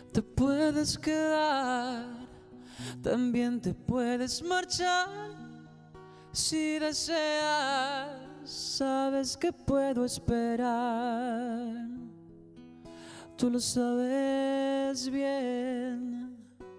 Te puedes quedar, también te puedes marchar. Si deseas, sabes que puedo esperar. Tú lo sabes bien.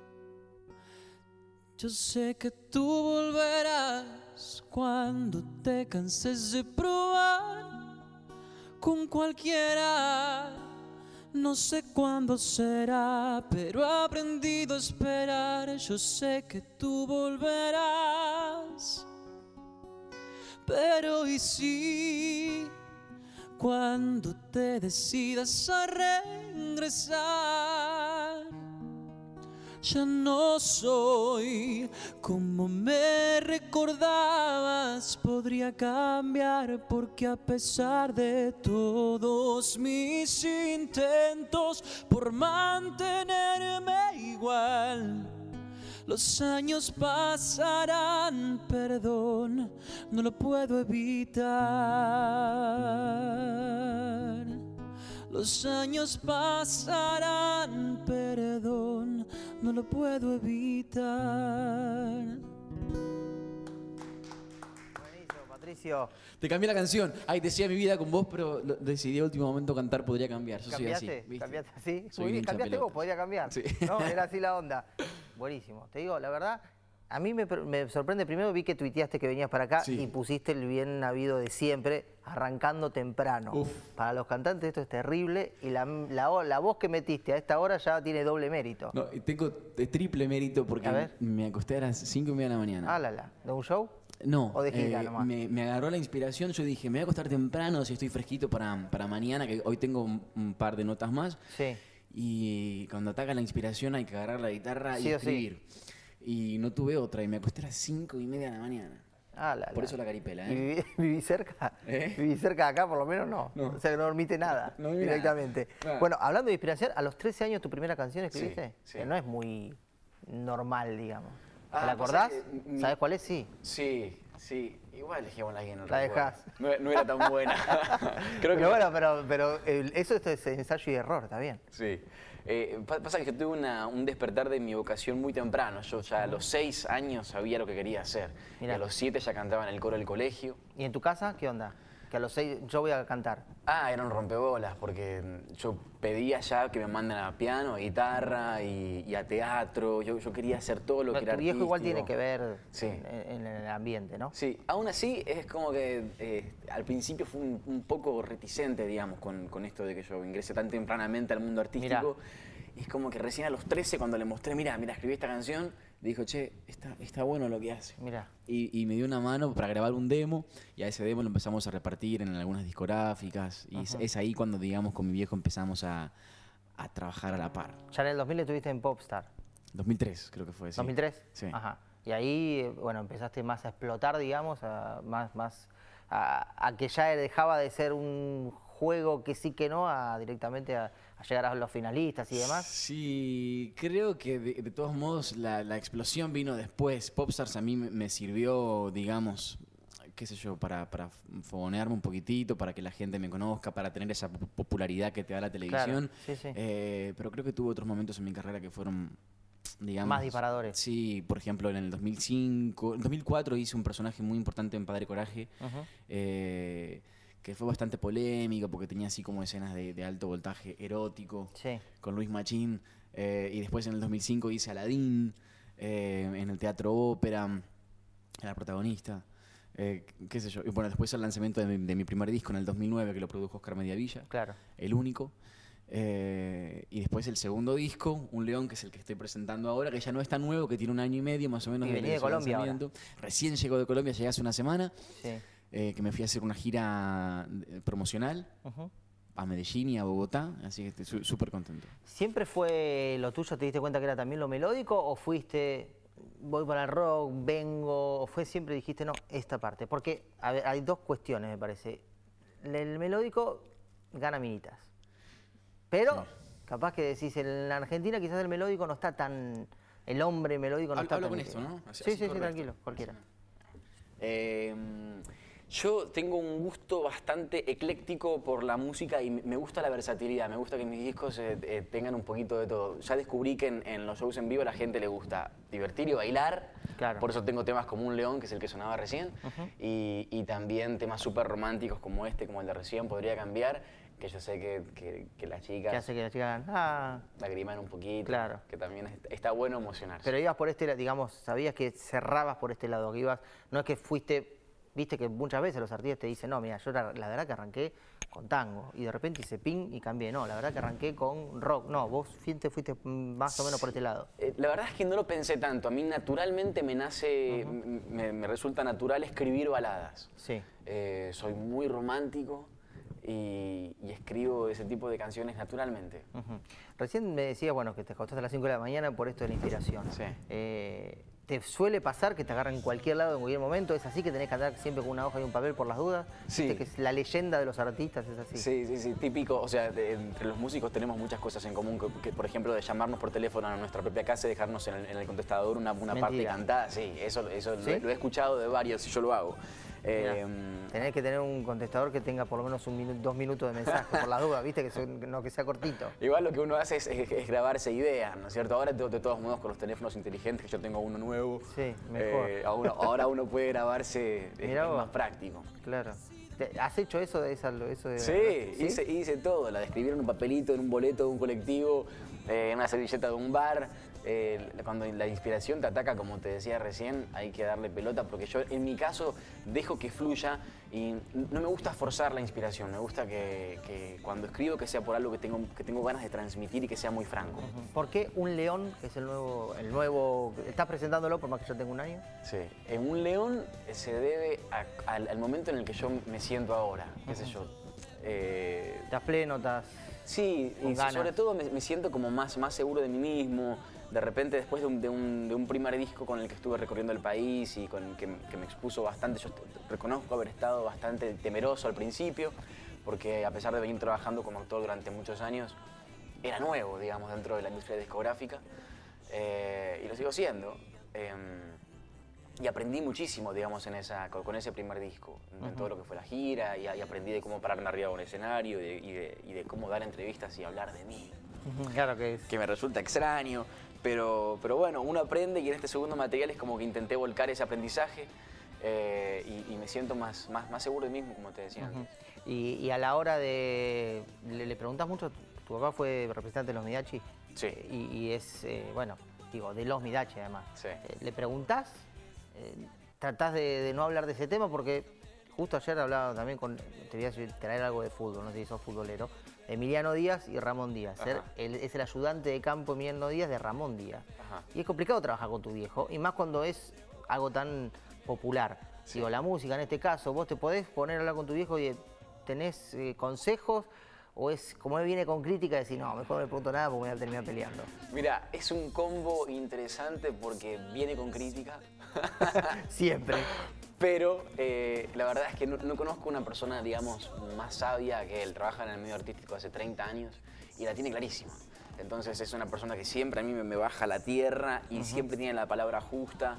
Yo sé que tú volverás cuando te canses de probar con cualquiera. No sé cuándo será, pero he aprendido a esperar. Yo sé que tú volverás. Pero ¿y si cuando te decidas a regresar ya no soy como me recordabas? Podría cambiar, porque a pesar de todos mis intentos por mantenerme igual, los años pasarán, perdón, no lo puedo evitar. Los años pasarán, perdón, no lo puedo evitar. Buenísimo, Patricio. Te cambié la canción. Ay, decía mi vida con vos, pero decidí a último momento cantar, podría cambiar. Yo soy así, ¿viste? ¿Cambiaste así? Soy Muy bien, hincha cambiaste pelota. vos, podría cambiar. Sí. ¿No? Era así la onda. Buenísimo. Te digo, la verdad, a mí me sorprende. Primero vi que tuiteaste que venías para acá y pusiste el bien habido de siempre, arrancando temprano. Uf. Para los cantantes esto es terrible y la voz que metiste a esta hora ya tiene doble mérito. No, tengo triple mérito porque me acosté a las 5:30 de la mañana. Ah, la. ¿De un show? No, ¿O de gira nomás? me agarró la inspiración. Yo dije, me voy a acostar temprano si estoy fresquito para mañana, que hoy tengo un par de notas más. Sí. Y cuando ataca la inspiración hay que agarrar la guitarra y escribir. Y no tuve otra, y me acosté a las 5:30 de la mañana. Ah, Por eso la caripela, ¿Y viví cerca? ¿Eh? ¿Viví cerca de acá por lo menos? No. O sea que no dormiste nada No dormí directamente. nada. Claro. Bueno, hablando de inspiración, ¿a los 13 años tu primera canción escribiste? Sí. Que no es muy normal, digamos. ¿Te Ah, la acordás? pasa que ¿Sabes cuál es? Sí. Sí. Igual dejémosla ahí en el La recuerdo. dejás. No era tan buena. Creo que Pero bueno, pero eso es ensayo y error, está bien. Sí. Pasa que yo tuve un despertar de mi vocación muy temprano. Yo ya a los 6 años sabía lo que quería hacer. Mirá. Y a los 7 ya cantaba en el coro del colegio. ¿Y en tu casa qué onda? Que a los 6 yo voy a cantar. Ah, era un rompebolas, porque yo pedía ya que me manden a piano, a guitarra y a teatro. Yo quería hacer todo lo que era Tu viejo igual tiene artístico. que ver Sí. en el ambiente, ¿no? Sí, aún así es como que al principio fue un poco reticente, digamos, con esto de que yo ingresé tan tempranamente al mundo artístico. Y es como que recién a los 13, cuando le mostré, mira, escribí esta canción, dijo, che, está bueno lo que hace. Mirá. Y me dio una mano para grabar un demo, y a ese demo lo empezamos a repartir en algunas discográficas. Y es ahí cuando, digamos, con mi viejo empezamos a trabajar a la par. Ya en el 2000 estuviste en Popstar. 2003 creo que fue, sí. ¿2003? Sí. Ajá. Y ahí, bueno, empezaste más a explotar, digamos, a que ya dejaba de ser un juego que sí que no, directamente a llegar a los finalistas y demás. Sí, creo que de todos modos la explosión vino después. Popstars a mí me sirvió, digamos, qué sé yo, para fogonearme un poquitito, para que la gente me conozca, para tener esa popularidad que te da la televisión. Claro, sí. Pero creo que tuve otros momentos en mi carrera que fueron, digamos... Más disparadores. Sí, por ejemplo, en el 2005, en 2004 hice un personaje muy importante en Padre Coraje, que fue bastante polémico porque tenía así como escenas de alto voltaje erótico, con Luis Machín. Y después en el 2005 hice Aladín, en el Teatro Ópera, era protagonista. Qué sé yo. Y bueno, después el lanzamiento de mi primer disco en el 2009, que lo produjo Oscar Mediavilla, el único. Y después el segundo disco, Un León, que es el que estoy presentando ahora, que ya no es tan nuevo, que tiene 1 año y medio más o menos. Y venía de Colombia ahora. Recién llegó de Colombia, llegué hace una semana, que me fui a hacer una gira promocional a Medellín y a Bogotá, así que estoy súper contento. ¿Siempre fue lo tuyo, te diste cuenta que era también lo melódico, o fuiste, voy para el rock, vengo, o fue siempre dijiste, no, esta parte? Porque a ver, hay dos cuestiones, me parece. El melódico gana minitas. Pero, capaz que decís, en la Argentina quizás el melódico no está tan... El hombre melódico no está tan... Hablo con esto, ¿no? Sí, tranquilo, cualquiera. Yo tengo un gusto bastante ecléctico por la música y me gusta la versatilidad, me gusta que mis discos tengan un poquito de todo. Ya descubrí que en los shows en vivo a la gente le gusta divertir y bailar, Claro. por eso tengo temas como Un León, que es el que sonaba recién, y también temas súper románticos como este, como el de recién, Podría Cambiar, que yo sé que las chicas ¿Qué hace que las chicas hagan? lagriman un poquito, Claro. que también está bueno emocionarse. Pero ibas por este lado, digamos, sabías que cerrabas por este lado, que ibas, no es que fuiste, viste que muchas veces los artistas te dicen, no, mira, yo la verdad que arranqué con tango, y de repente hice ping y cambié, no, la verdad que arranqué con rock, no, vos fuiste más o menos por este lado. La verdad es que no lo pensé tanto, a mí naturalmente me nace, me resulta natural escribir baladas. Sí. Soy muy romántico y escribo ese tipo de canciones naturalmente. Recién me decías, bueno, que te acostaste a las 5 de la mañana por esto de la inspiración. Sí. ¿Te suele pasar que te agarran en cualquier lado en cualquier momento? ¿Es así que tenés que andar siempre con una hoja y un papel por las dudas? Sí. ¿Viste que es la leyenda de los artistas es así? Sí, típico. O sea, entre los músicos tenemos muchas cosas en común, que, por ejemplo, de llamarnos por teléfono a nuestra propia casa y dejarnos en el contestador una parte cantada. Sí, eso ¿Sí? lo he escuchado de varios y yo lo hago. Tenés que tener un contestador que tenga por lo menos 2 minutos de mensaje, por las dudas, ¿viste? No que sea cortito. Igual lo que uno hace es grabarse ideas, ¿no es cierto? Ahora de todos modos con los teléfonos inteligentes, que yo tengo uno nuevo, Sí, mejor. ahora uno puede grabarse, es Mirá vos. más práctico. Claro. ¿Has hecho eso de eso de Sí, hice todo, la de escribir en un papelito, en un boleto de un colectivo, en una servilleta de un bar. Cuando la inspiración te ataca, como te decía recién, hay que darle pelota, porque yo en mi caso dejo que fluya y no me gusta forzar la inspiración, me gusta que cuando escribo que sea por algo que tengo ganas de transmitir y que sea muy franco. ¿Por qué Un León, que es el nuevo, estás presentándolo por más que yo tenga un año? Sí, en Un León se debe al momento en el que yo me siento ahora, qué sé yo. ¿Estás pleno, estás...? Sí, y ganas. sobre todo me siento como más seguro de mí mismo. De repente, después de un primer disco con el que estuve recorriendo el país y que me expuso bastante, yo reconozco haber estado bastante temeroso al principio, porque a pesar de venir trabajando como actor durante muchos años, era nuevo, digamos, dentro de la industria discográfica, y lo sigo siendo. Y aprendí muchísimo, digamos, con ese primer disco, en todo lo que fue la gira, y aprendí de cómo pararme arriba de un escenario y de cómo dar entrevistas y hablar de mí. Claro que es. Que me resulta extraño, pero bueno, uno aprende y en este segundo material es como que intenté volcar ese aprendizaje y me siento más seguro de mí mismo, como te decía antes. Y a la hora de... ¿Le preguntás mucho? ¿Tu papá fue representante de los Midachi? Sí. Y es, bueno, digo, de los Midachi además. Sí. ¿Le preguntás? ¿Tratás de no hablar de ese tema? Porque justo ayer hablaba también te voy a traer algo de fútbol, no sé si sos futbolero, Emiliano Díaz y Ramón Díaz. Es el ayudante de campo Emiliano Díaz de Ramón Díaz. Ajá. Y es complicado trabajar con tu viejo, y más cuando es algo tan popular. Sí. Digo, la música en este caso, vos te podés poner a hablar con tu viejo y tenés consejos, o es como él viene con crítica, decir, no, mejor no le pregunto nada porque me voy a terminar peleando. Mira, es un combo interesante porque viene con crítica. Siempre. Pero la verdad es que no conozco una persona, digamos, más sabia que él. Trabaja en el medio artístico hace 30 años y la tiene clarísima. Entonces es una persona que siempre a mí me baja la tierra y siempre tiene la palabra justa.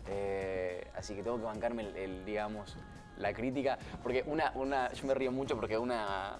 Así que tengo que bancarme, digamos, la crítica. Porque yo me río mucho porque una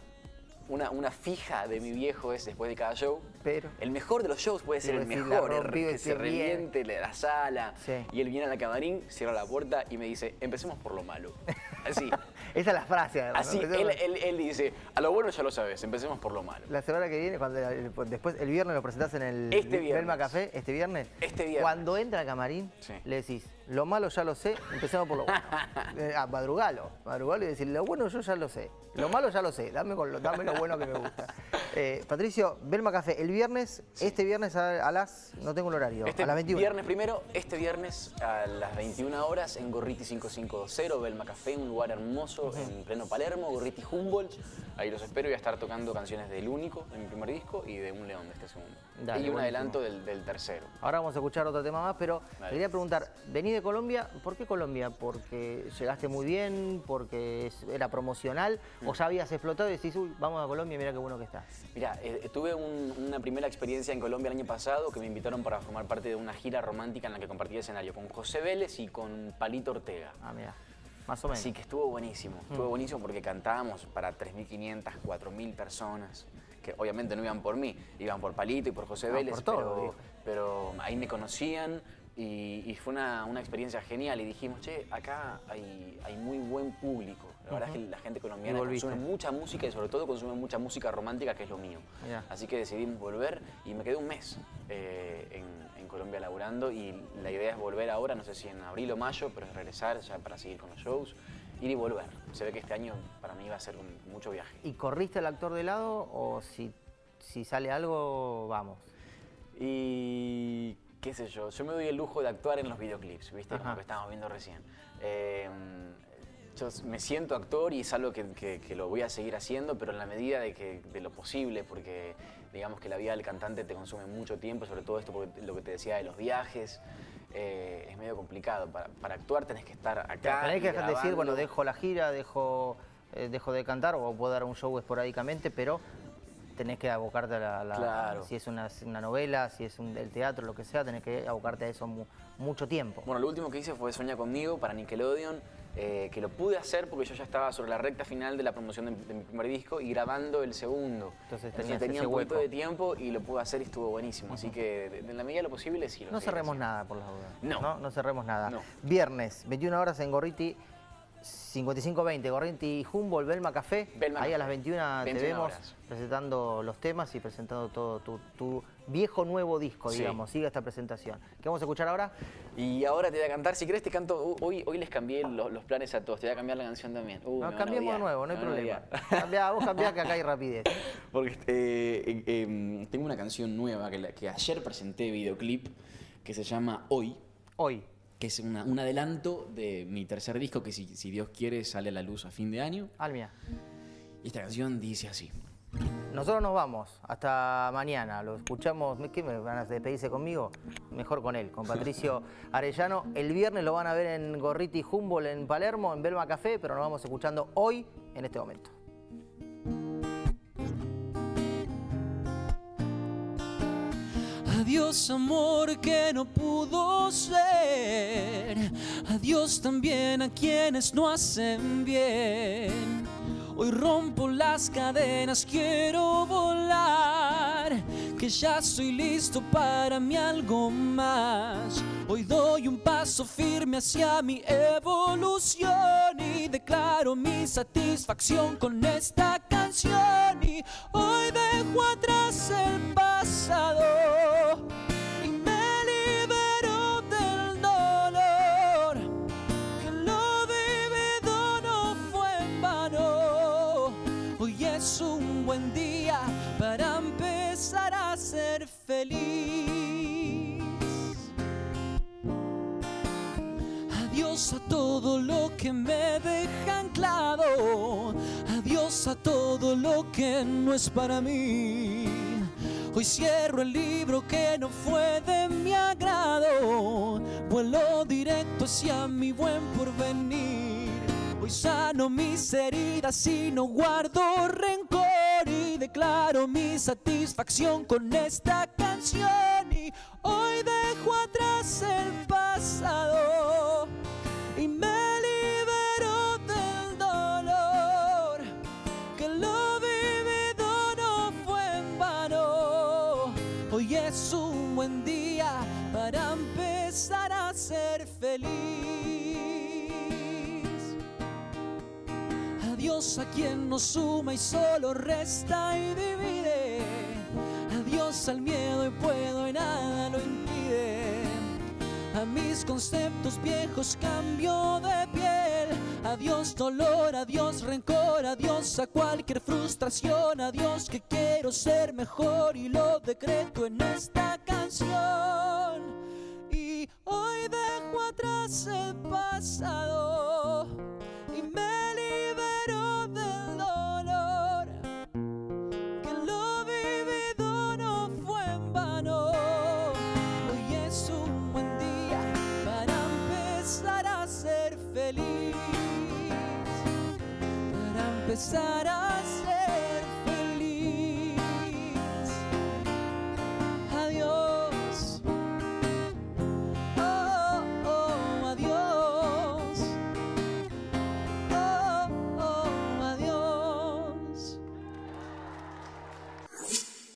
fija de mi viejo es después de cada show. Pero El mejor de los shows puede ser el mejor, que se reviente la sala. Sí. Y él viene a la camarín, cierra la puerta y me dice, empecemos por lo malo. Así. Esa es la frase. Además, Así, ¿no? él dice, a lo bueno ya lo sabes, empecemos por lo malo. La semana que viene, después el viernes lo presentás en el Belma Café, ¿este viernes? Este viernes. Cuando entra al camarín, Sí. le decís, lo malo ya lo sé, empecemos por lo bueno. Madrugalo y decir, lo bueno yo ya lo sé, lo malo ya lo sé, dame lo bueno que me gusta. Patricio, Belma Café, el viernes, Sí. este viernes a las, no tengo el horario, a las 21. Viernes primero, este viernes a las 21 horas en Gorriti 550, Belma Café, un lugar hermoso en pleno Palermo, Gorriti Humboldt. Ahí los espero y voy a estar tocando canciones del Único, de mi primer disco, y de Un León, de este segundo. Dale, y un buenísimo. adelanto del tercero. Ahora vamos a escuchar otro tema más, pero Dale. te quería preguntar, ¿venís de Colombia? ¿Por qué Colombia? ¿Porque llegaste muy bien? ¿Porque era promocional? ¿O ya habías explotado y decís, uy, vamos a Colombia, mira qué bueno que está? Mira, tuve una primera experiencia en Colombia el año pasado que me invitaron para formar parte de una gira romántica en la que compartí escenario con José Vélez y con Palito Ortega. Ah, mira. más o menos. Así que estuvo buenísimo. Estuvo buenísimo porque cantábamos para 3.500, 4.000 personas, que obviamente no iban por mí, iban por Palito y por José Vélez, por todo, pero ahí me conocían y fue una experiencia genial. Y dijimos, che, acá hay muy buen público. La verdad es que la gente colombiana consume mucha música y sobre todo consume mucha música romántica, que es lo mío. Así que decidimos volver y me quedé un mes en Colombia laburando y la idea es volver ahora, no sé si en abril o mayo, pero es regresar ya para seguir con los shows, ir y volver. Se ve que este año para mí va a ser mucho viaje. ¿Y corriste al actor de lado o si sale algo, vamos? Y qué sé yo me doy el lujo de actuar en los videoclips, ¿viste? Como que estábamos viendo recién. Yo me siento actor y es algo que lo voy a seguir haciendo, pero en la medida de lo posible, porque digamos que la vida del cantante te consume mucho tiempo, sobre todo esto, porque lo que te decía de los viajes, es medio complicado. Para actuar tenés que estar acá. Tenés que decir, bueno, dejo la gira, dejo de cantar, o puedo dar un show esporádicamente, pero tenés que abocarte a Claro. Si es una novela, si es el teatro, lo que sea, tenés que abocarte a eso mucho tiempo. Bueno, lo último que hice fue Soñá Conmigo para Nickelodeon, que lo pude hacer porque yo ya estaba sobre la recta final de la promoción de mi primer disco y grabando el segundo. Entonces tenía un poquito de tiempo y lo pude hacer y estuvo buenísimo. Así que en la medida de lo posible sí lo No cerremos nada por las dudas. No cerremos nada. No. Viernes, 21 horas en Gorriti, 5520, Gorriti Humboldt, Belma Café. Ahí a las 21 te vemos horas. presentando los temas y presentando todo tu viejo nuevo disco, digamos. Sigue esta presentación. ¿Qué vamos a escuchar ahora? Y ahora te voy a cantar, si querés te canto, hoy les cambié los planes a todos, te voy a cambiar la canción también. No, cambiemos de nuevo, no hay problema. Vos cambiá que acá hay rapidez. Porque tengo una canción nueva que ayer presenté videoclip que se llama Hoy. Hoy. Que es un adelanto de mi tercer disco que si Dios quiere sale a la luz a fin de año. Almia. Y esta canción dice así. Nosotros nos vamos, hasta mañana, lo escuchamos. ¿Qué me van a despedirse conmigo? Mejor con él, con Patricio Arellano. El viernes lo van a ver en Gorriti Humboldt en Palermo, en Belma Café, pero nos vamos escuchando hoy, en este momento. Adiós amor que no pudo ser, adiós también a quienes no hacen bien. Hoy rompo las cadenas, quiero volar, que ya estoy listo para mí algo más. Hoy doy un paso firme hacia mi evolución y declaro mi satisfacción con esta canción. Y hoy dejo atrás el pasado y me libero del dolor, que lo vivido no fue en vano. Hoy es un buen día para empezar a ser feliz. Adiós a todo lo que me deja anclado, adiós a todo lo que no es para mí. Hoy cierro el libro que no fue de mi agrado, vuelo directo hacia mi buen porvenir. Hoy sano mis heridas y no guardo rencor y declaro mi satisfacción con esta canción. Y hoy dejo atrás el pasado y me libero del dolor, que lo vivido no fue en vano. Hoy es un buen día para empezar a ser feliz. Adiós a quien nos suma y solo resta y divide. Adiós al miedo y puedo y nada lo impide. A mis conceptos viejos cambio de piel. Adiós dolor, adiós rencor, adiós a cualquier frustración. Adiós que quiero ser mejor y lo decreto en esta canción. Y hoy dejo atrás el pasado y me libero del dolor, que lo vivido no fue en vano. Hoy es un buen día para empezar a ser feliz, para empezar